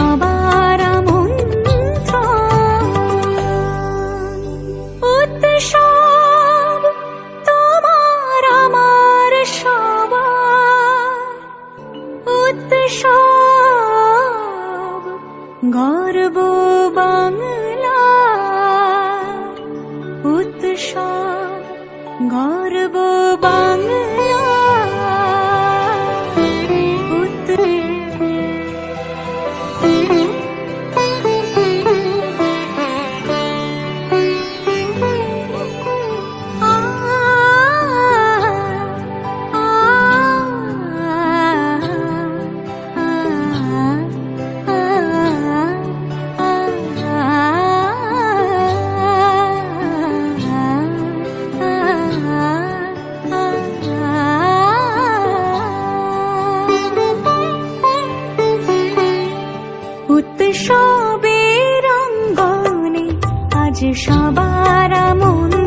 সবার আমন্ত্রণ। উৎসব তোমার আমার সবার, উৎসব গর্ব বাংলার, উৎসব গর্ব বাংলা। উৎসবের অঙ্গনে আজ সবার মন